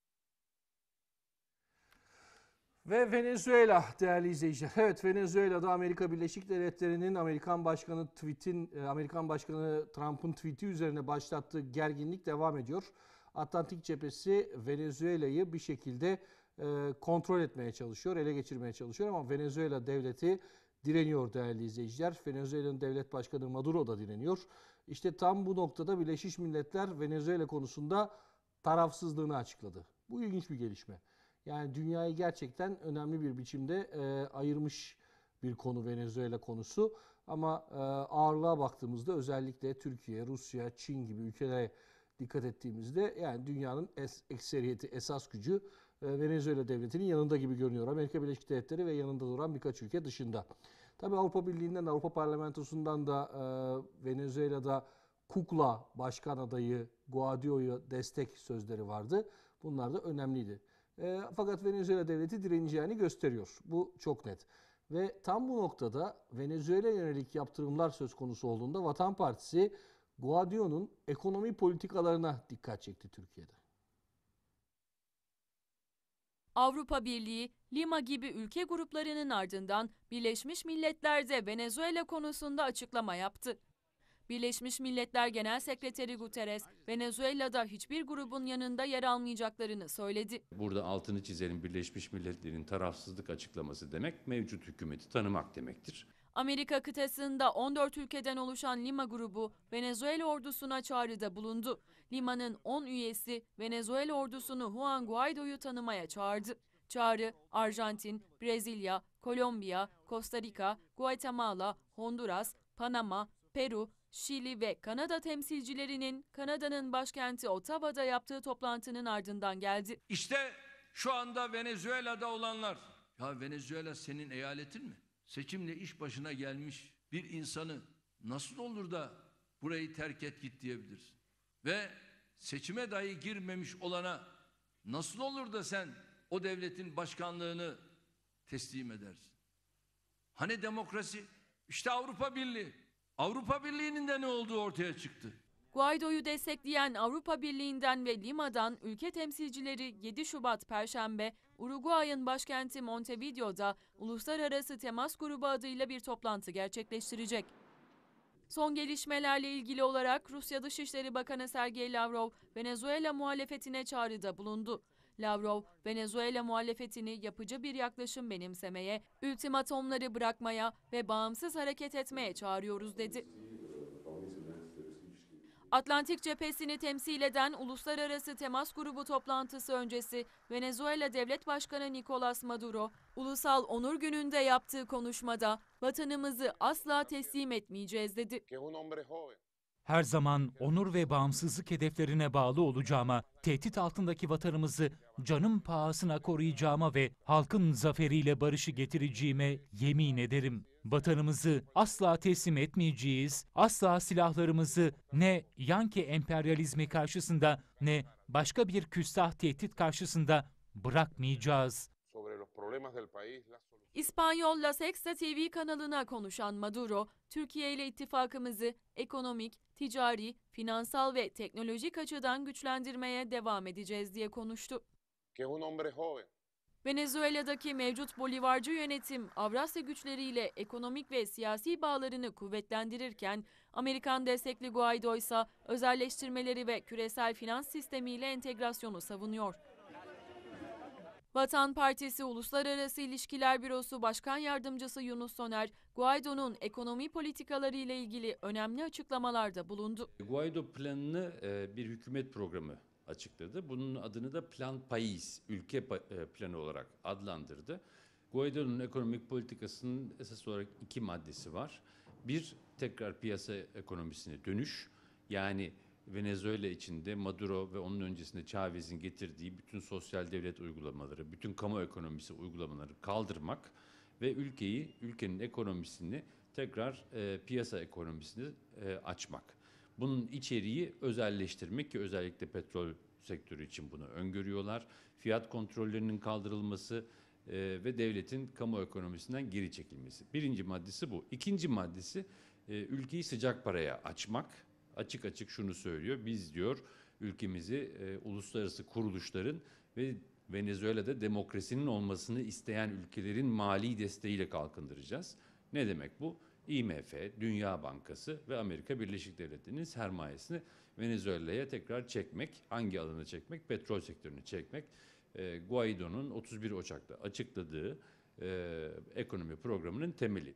Ve Venezuela değerli izleyiciler. Evet, Venezuela'da Amerika Birleşik Devletleri'nin Amerikan Başkanı Trump'ın tweet'i üzerine başlattığı gerginlik devam ediyor. Atlantik cephesi Venezuela'yı bir şekilde kontrol etmeye çalışıyor, ele geçirmeye çalışıyor ama Venezuela devleti direniyor değerli izleyiciler. Venezuela'nın devlet başkanı Maduro da direniyor. İşte tam bu noktada Birleşmiş Milletler Venezuela konusunda tarafsızlığını açıkladı. Bu ilginç bir gelişme. Yani dünyayı gerçekten önemli bir biçimde ayırmış bir konu Venezuela konusu. Ama ağırlığa baktığımızda özellikle Türkiye, Rusya, Çin gibi ülkelere dikkat ettiğimizde yani dünyanın ekseriyeti, esas gücü Venezuela devletinin yanında gibi görünüyor. Amerika Birleşik Devletleri ve yanında duran birkaç ülke dışında. Tabii Avrupa Birliği'nden, Avrupa Parlamentosu'ndan da Venezuela'da kukla başkan adayı Guaido'ya destek sözleri vardı. Bunlar da önemliydi. Fakat Venezuela devleti direneceğini gösteriyor. Bu çok net. Ve tam bu noktada Venezuela'ya yönelik yaptırımlar söz konusu olduğunda Vatan Partisi Guaido'nun ekonomi politikalarına dikkat çekti Türkiye'de. Avrupa Birliği, Lima gibi ülke gruplarının ardından Birleşmiş Milletler'de Venezuela konusunda açıklama yaptı. Birleşmiş Milletler Genel Sekreteri Guterres, Venezuela'da hiçbir grubun yanında yer almayacaklarını söyledi. Burada altını çizelim, Birleşmiş Milletler'in tarafsızlık açıklaması demek mevcut hükümeti tanımak demektir. Amerika kıtasında 14 ülkeden oluşan Lima grubu Venezuela ordusuna çağrıda bulundu. Lima'nın 10 üyesi Venezuela ordusunu Juan Guaido'yu tanımaya çağırdı. Çağrı Arjantin, Brezilya, Kolombiya, Costa Rica, Guatemala, Honduras, Panama, Peru, Şili ve Kanada temsilcilerinin Kanada'nın başkenti Ottawa'da yaptığı toplantının ardından geldi. İşte şu anda Venezuela'da olanlar. Ya Venezuela senin eyaletin mi? Seçimle iş başına gelmiş bir insanı nasıl olur da burayı terk et git diyebilirsin? Ve seçime dahi girmemiş olana nasıl olur da sen o devletin başkanlığını teslim edersin? Hani demokrasi? İşte Avrupa Birliği. Avrupa Birliği'nin de ne olduğu ortaya çıktı. Guaido'yu destekleyen Avrupa Birliği'nden ve Lima'dan ülke temsilcileri 7 Şubat Perşembe, Uruguay'ın başkenti Montevideo'da Uluslararası Temas Grubu adıyla bir toplantı gerçekleştirecek. Son gelişmelerle ilgili olarak Rusya Dışişleri Bakanı Sergey Lavrov, Venezuela muhalefetine çağrıda bulundu. Lavrov, Venezuela muhalefetini yapıcı bir yaklaşım benimsemeye, ultimatomları bırakmaya ve bağımsız hareket etmeye çağırıyoruz dedi. Atlantik cephesini temsil eden Uluslararası Temas Grubu toplantısı öncesi Venezuela Devlet Başkanı Nicolás Maduro, Ulusal Onur Günü'nde yaptığı konuşmada vatanımızı asla teslim etmeyeceğiz dedi. Her zaman onur ve bağımsızlık hedeflerine bağlı olacağıma, tehdit altındaki vatanımızı canım pahasına koruyacağıma ve halkın zaferiyle barışı getireceğime yemin ederim. Vatanımızı asla teslim etmeyeceğiz, asla silahlarımızı ne Yankee emperyalizmi karşısında ne başka bir küstah tehdit karşısında bırakmayacağız. İspanyol La Sexta TV kanalına konuşan Maduro, Türkiye ile ittifakımızı ekonomik, ticari, finansal ve teknolojik açıdan güçlendirmeye devam edeceğiz diye konuştu. Venezuela'daki mevcut Bolivarcı yönetim Avrasya güçleriyle ekonomik ve siyasi bağlarını kuvvetlendirirken Amerikan destekli Guaido ise özelleştirmeleri ve küresel finans sistemiyle entegrasyonu savunuyor. Vatan Partisi Uluslararası İlişkiler Bürosu Başkan Yardımcısı Yunus Soner, Guaido'nun ekonomi politikaları ile ilgili önemli açıklamalarda bulundu. Guaido planını bir hükümet programı açıkladı. Bunun adını da Plan País, ülke planı olarak adlandırdı. Guaido'nun ekonomik politikasının esas olarak 2 maddesi var. Bir, tekrar piyasa ekonomisine dönüş. Yani Venezuela içinde Maduro ve onun öncesinde Chávez'in getirdiği bütün sosyal devlet uygulamaları, bütün kamu ekonomisi uygulamaları kaldırmak ve ülkenin ekonomisini tekrar piyasa ekonomisine açmak. Bunun içeriği özelleştirmek ki özellikle petrol sektörü için bunu öngörüyorlar. Fiyat kontrollerinin kaldırılması ve devletin kamu ekonomisinden geri çekilmesi. Birinci maddesi bu. İkinci maddesi ülkeyi sıcak paraya açmak. Açık açık şunu söylüyor. Biz diyor ülkemizi uluslararası kuruluşların ve Venezuela'da demokrasinin olmasını isteyen ülkelerin mali desteğiyle kalkındıracağız. Ne demek bu? IMF, Dünya Bankası ve Amerika Birleşik Devletleri'nin sermayesini Venezuela'ya tekrar çekmek. Hangi alana çekmek? Petrol sektörünü çekmek. Guaido'nun 31 Ocak'ta açıkladığı ekonomi programının temeli.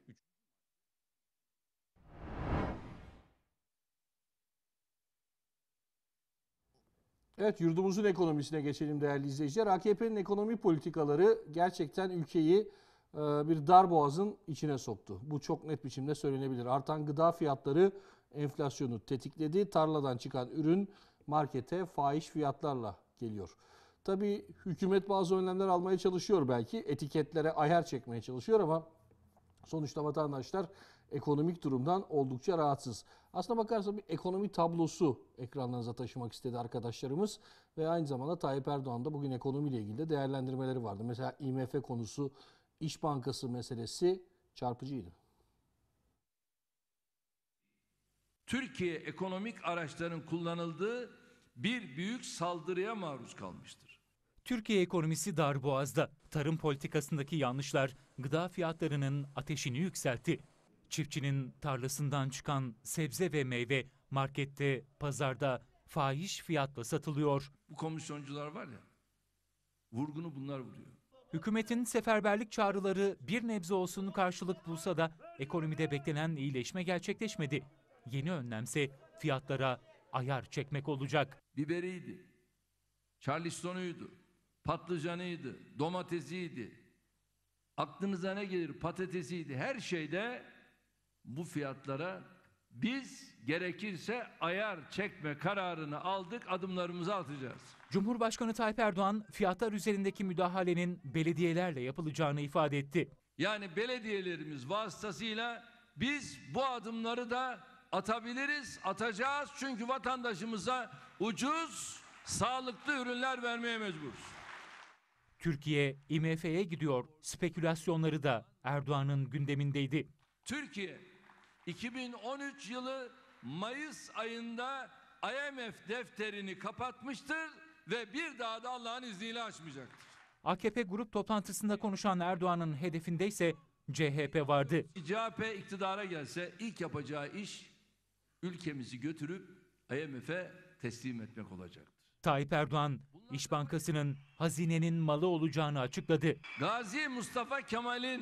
Evet, yurdumuzun ekonomisine geçelim değerli izleyiciler. AKP'nin ekonomi politikaları gerçekten ülkeyi bir darboğazın içine soktu. Bu çok net biçimde söylenebilir. Artan gıda fiyatları enflasyonu tetikledi. Tarladan çıkan ürün markete fahiş fiyatlarla geliyor. Tabii hükümet bazı önlemler almaya çalışıyor belki. Etiketlere ayar çekmeye çalışıyor ama sonuçta vatandaşlar ekonomik durumdan oldukça rahatsız. Aslına bakarsa bir ekonomi tablosu ekranlarınıza taşımak istedi arkadaşlarımız ve aynı zamanda Tayyip Erdoğan da bugün ekonomiyle ilgili de değerlendirmeleri vardı. Mesela IMF konusu, İş Bankası meselesi çarpıcıydı. Türkiye ekonomik araçların kullanıldığı bir büyük saldırıya maruz kalmıştır. Türkiye ekonomisi darboğazda. Tarım politikasındaki yanlışlar gıda fiyatlarının ateşini yükseltti. Çiftçinin tarlasından çıkan sebze ve meyve markette, pazarda fahiş fiyatla satılıyor. Bu komisyoncular var ya, vurgunu bunlar vuruyor. Hükümetin seferberlik çağrıları bir nebze olsun karşılık bulsa da ekonomide beklenen iyileşme gerçekleşmedi. Yeni önlemse fiyatlara ayar çekmek olacak. Biberiydi, charlestonuydu, patlıcanıydı, domatesiydi. Aklınıza ne gelir? Patatesiydi. Her şeyde bu fiyatlara biz gerekirse ayar çekme kararını aldık, adımlarımızı atacağız. Cumhurbaşkanı Tayyip Erdoğan fiyatlar üzerindeki müdahalenin belediyelerle yapılacağını ifade etti. Yani belediyelerimiz vasıtasıyla biz bu adımları da atabiliriz, atacağız. Çünkü vatandaşımıza ucuz, sağlıklı ürünler vermeye mecburuz. Türkiye IMF'ye gidiyor spekülasyonları da Erdoğan'ın gündemindeydi. Türkiye 2013 yılı Mayıs ayında IMF defterini kapatmıştır ve bir daha da Allah'ın izniyle açmayacaktır. AKP grup toplantısında konuşan Erdoğan'ın hedefinde ise CHP vardı. CHP iktidara gelse ilk yapacağı iş ülkemizi götürüp IMF'e teslim etmek olacaktır. Tayyip Erdoğan, İş Bankası'nın hazinenin malı olacağını açıkladı. Gazi Mustafa Kemal'in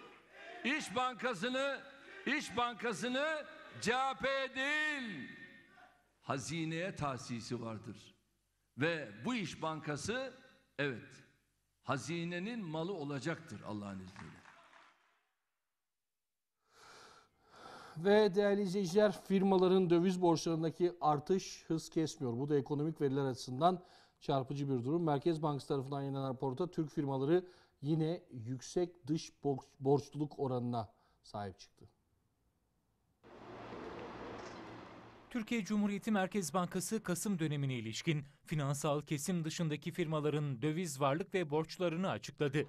İş Bankası'nı CHP'ye değil, hazineye tahsisi vardır. Ve bu İş Bankası, evet, hazinenin malı olacaktır Allah'ın izniyle. Ve değerli izleyiciler, firmaların döviz borçlarındaki artış hız kesmiyor. Bu da ekonomik veriler açısından çarpıcı bir durum. Merkez Bankası tarafından yayınlanan raporda Türk firmaları yine yüksek dış borçluluk oranına sahip çıktı. Türkiye Cumhuriyeti Merkez Bankası Kasım dönemine ilişkin finansal kesim dışındaki firmaların döviz varlık ve borçlarını açıkladı.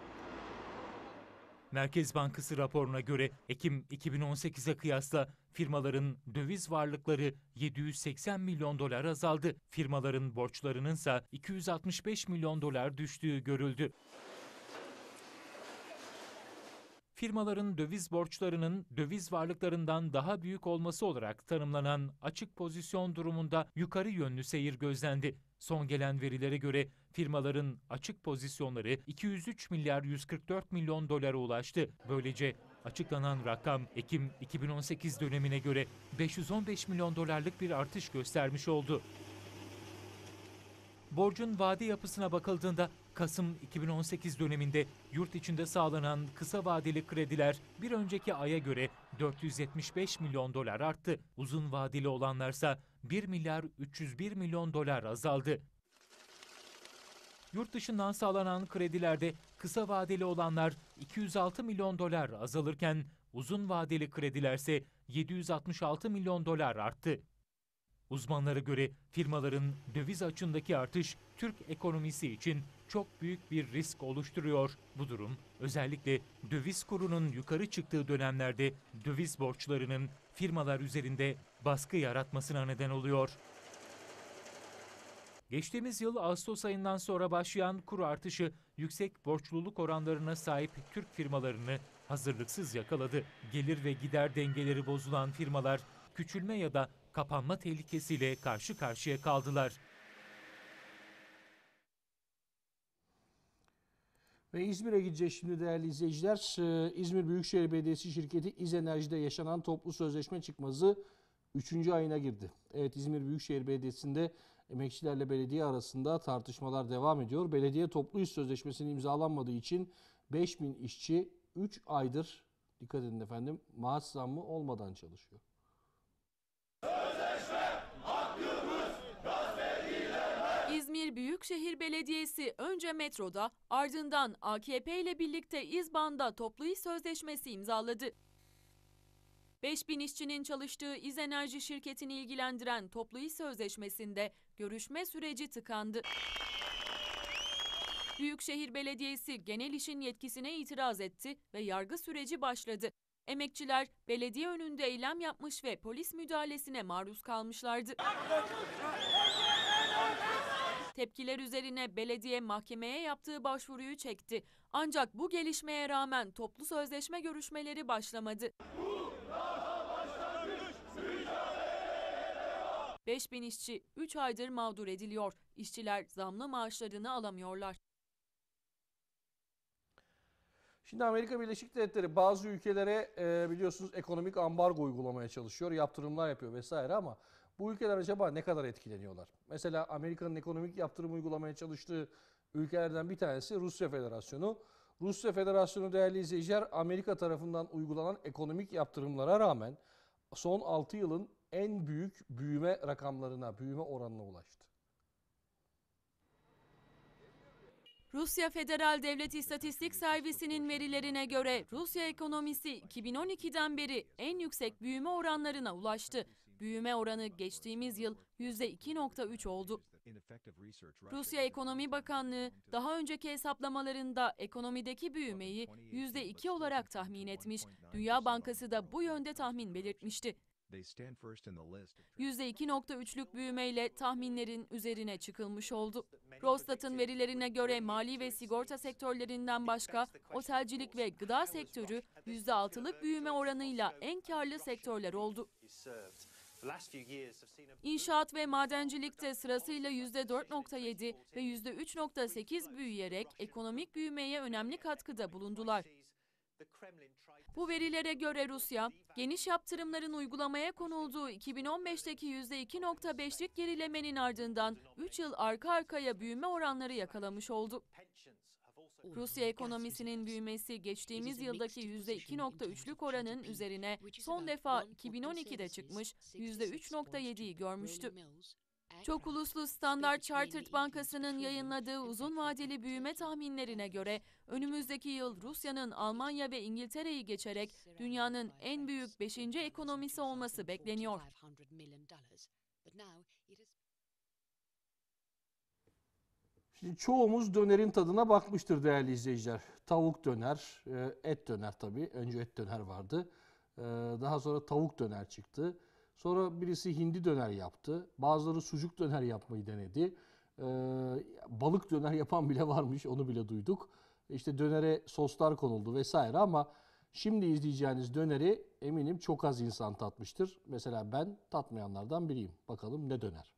Merkez Bankası raporuna göre Ekim 2018'e kıyasla firmaların döviz varlıkları 780 milyon dolar azaldı. Firmaların borçlarının ise 265 milyon dolar düştüğü görüldü. Firmaların döviz borçlarının döviz varlıklarından daha büyük olması olarak tanımlanan açık pozisyon durumunda yukarı yönlü seyir gözlendi. Son gelen verilere göre firmaların açık pozisyonları 203 milyar 144 milyon dolara ulaştı. Böylece açıklanan rakam Ekim 2018 dönemine göre 515 milyon dolarlık bir artış göstermiş oldu. Borcun vade yapısına bakıldığında Kasım 2018 döneminde yurt içinde sağlanan kısa vadeli krediler bir önceki aya göre 475 milyon dolar arttı. Uzun vadeli olanlarsa 1 milyar 301 milyon dolar azaldı. Yurt dışından sağlanan kredilerde kısa vadeli olanlar 206 milyon dolar azalırken uzun vadeli kredilerse 766 milyon dolar arttı. Uzmanlara göre firmaların döviz açığındaki artış Türk ekonomisi için çok büyük bir risk oluşturuyor. Bu durum özellikle döviz kurunun yukarı çıktığı dönemlerde döviz borçlarının firmalar üzerinde baskı yaratmasına neden oluyor. Geçtiğimiz yıl Ağustos ayından sonra başlayan kur artışı yüksek borçluluk oranlarına sahip Türk firmalarını hazırlıksız yakaladı. Gelir ve gider dengeleri bozulan firmalar küçülme ya da kapanma tehlikesiyle karşı karşıya kaldılar. Ve İzmir'e gideceğiz şimdi değerli izleyiciler. İzmir Büyükşehir Belediyesi şirketi İzenerji'de yaşanan toplu sözleşme çıkmazı 3. ayına girdi. Evet, İzmir Büyükşehir Belediyesi'nde emekçilerle belediye arasında tartışmalar devam ediyor. Belediye toplu iş sözleşmesinin imzalanmadığı için 5000 işçi 3 aydır, dikkat edin efendim, maaş zammı olmadan çalışıyor. İzmir Büyükşehir Belediyesi önce metroda, ardından AKP ile birlikte İzban'da toplu iş sözleşmesi imzaladı. 5000 işçinin çalıştığı İzenerji şirketini ilgilendiren toplu iş sözleşmesinde görüşme süreci tıkandı. Büyükşehir Belediyesi genel işin yetkisine itiraz etti ve yargı süreci başladı. Emekçiler belediye önünde eylem yapmış ve polis müdahalesine maruz kalmışlardı. Tepkiler üzerine belediye mahkemeye yaptığı başvuruyu çekti. Ancak bu gelişmeye rağmen toplu sözleşme görüşmeleri başlamadı. 5000 işçi 3 aydır mağdur ediliyor. İşçiler zamlı maaşlarını alamıyorlar. Şimdi Amerika Birleşik Devletleri bazı ülkelere biliyorsunuz ekonomik ambargo uygulamaya çalışıyor, yaptırımlar yapıyor vesaire ama bu ülkeler acaba ne kadar etkileniyorlar? Mesela Amerika'nın ekonomik yaptırım uygulamaya çalıştığı ülkelerden bir tanesi Rusya Federasyonu. Rusya Federasyonu değerli izleyiciler Amerika tarafından uygulanan ekonomik yaptırımlara rağmen son 6 yılın en büyük büyüme rakamlarına, büyüme oranına ulaştı. Rusya Federal Devlet İstatistik Servisi'nin verilerine göre Rusya ekonomisi 2012'den beri en yüksek büyüme oranlarına ulaştı. Büyüme oranı geçtiğimiz yıl %2.3 oldu. Rusya Ekonomi Bakanlığı daha önceki hesaplamalarında ekonomideki büyümeyi %2 olarak tahmin etmiş. Dünya Bankası da bu yönde tahmin belirtmişti. %2.3'lük büyümeyle tahminlerin üzerine çıkılmış oldu. Rostat'ın verilerine göre mali ve sigorta sektörlerinden başka otelcilik ve gıda sektörü %6'lık büyüme oranıyla en karlı sektörler oldu. İnşaat ve madencilikte sırasıyla %4.7 ve %3.8 büyüyerek ekonomik büyümeye önemli katkıda bulundular. Bu verilere göre Rusya, geniş yaptırımların uygulamaya konulduğu 2015'teki %2.5'lik gerilemenin ardından 3 yıl arka arkaya büyüme oranları yakalamış oldu. Rusya ekonomisinin büyümesi geçtiğimiz yıldaki %2.3'lük oranın üzerine son defa 2012'de çıkmış %3.7'yi görmüştü. Çok uluslu Standard Chartered Bankası'nın yayınladığı uzun vadeli büyüme tahminlerine göre önümüzdeki yıl Rusya'nın Almanya ve İngiltere'yi geçerek dünyanın en büyük 5. ekonomisi olması bekleniyor. Şimdi çoğumuz dönerin tadına bakmıştır değerli izleyiciler. Tavuk döner, et döner tabii. Önce et döner vardı. Daha sonra tavuk döner çıktı. Sonra birisi hindi döner yaptı. Bazıları sucuk döner yapmayı denedi. Balık döner yapan bile varmış, onu bile duyduk. İşte dönere soslar konuldu vesaire ama şimdi izleyeceğiniz döneri eminim çok az insan tatmıştır. Mesela ben tatmayanlardan biriyim. Bakalım ne döner?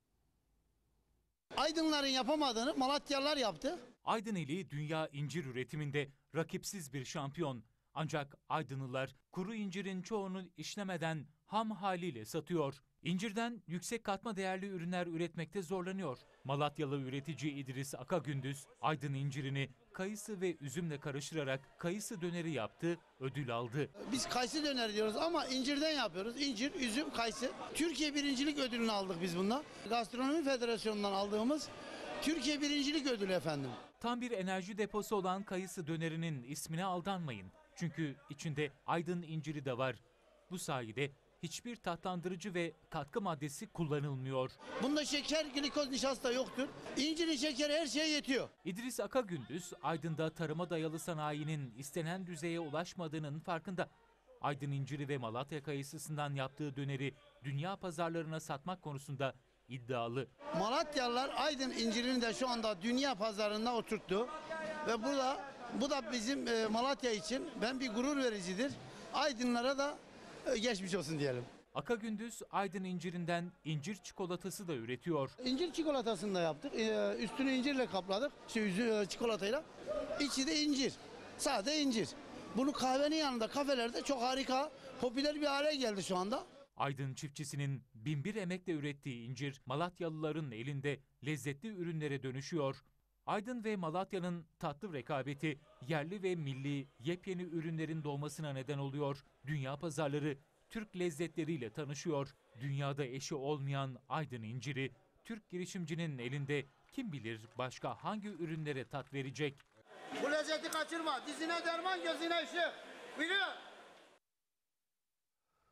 Aydınların yapamadığını Malatyalılar yaptı. Aydın ili dünya incir üretiminde rakipsiz bir şampiyon. Ancak Aydınlılar kuru incirin çoğunu işlemeden ham haliyle satıyor. İncirden yüksek katma değerli ürünler üretmekte zorlanıyor. Malatyalı üretici İdris Akagündüz, Aydın incirini kayısı ve üzümle karıştırarak kayısı döneri yaptı, ödül aldı. Biz kayısı döner diyoruz ama incirden yapıyoruz. İncir, üzüm, kayısı. Türkiye birincilik ödülünü aldık biz bundan. Gastronomi Federasyonu'ndan aldığımız Türkiye birincilik ödülü efendim. Tam bir enerji deposu olan kayısı dönerinin ismine aldanmayın. Çünkü içinde Aydın inciri de var. Bu sayede hiçbir tatlandırıcı ve katkı maddesi kullanılmıyor. Bunda şeker, glikoz, nişasta yoktur. İncirin şekeri her şeye yetiyor. İdris Akagündüz, Aydın'da tarıma dayalı sanayinin istenen düzeye ulaşmadığının farkında. Aydın inciri ve Malatya kayısısından yaptığı döneri dünya pazarlarına satmak konusunda iddialı. Malatyalılar Aydın incirini de şu anda dünya pazarında oturttu. Ve bu da bizim Malatya için ben bir gurur vericidir. Aydınlara da geçmiş olsun diyelim. Akagündüz Aydın incirinden incir çikolatası da üretiyor. İncir çikolatasını da yaptık. Üstünü incirle kapladık. Çikolatayla. İçi de incir. Sade incir. Bunu kahvenin yanında kafelerde çok harika, popüler bir hale geldi şu anda. Aydın çiftçisinin binbir emekle ürettiği incir Malatyalıların elinde lezzetli ürünlere dönüşüyor. Aydın ve Malatya'nın tatlı rekabeti yerli ve milli yepyeni ürünlerin doğmasına neden oluyor. Dünya pazarları Türk lezzetleriyle tanışıyor. Dünyada eşi olmayan Aydın inciri Türk girişimcinin elinde kim bilir başka hangi ürünlere tat verecek? Bu lezzeti kaçırma. Dizine derman, gözüne ışık. Biliyor.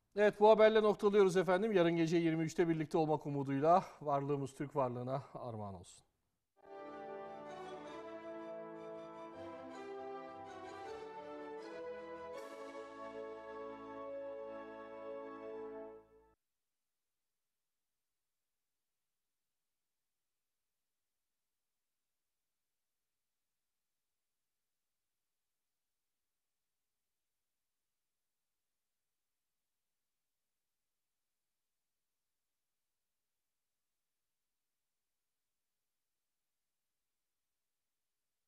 Evet, bu haberle noktalıyoruz efendim. Yarın gece 23'te birlikte olmak umuduyla varlığımız Türk varlığına armağan olsun.